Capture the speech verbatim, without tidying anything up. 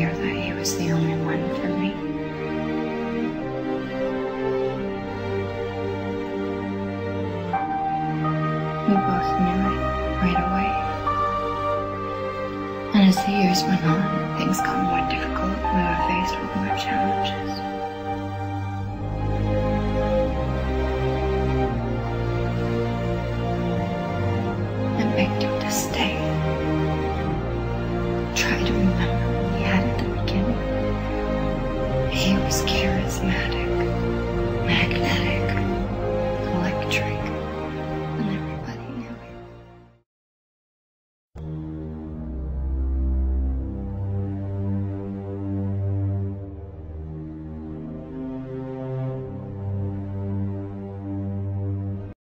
that he was the only one for me. We both knew it right away. And as the years went on, things got more difficult. We were faced with more challenges. I begged him to stay. Try to remember what we had at the beginning. He was charismatic.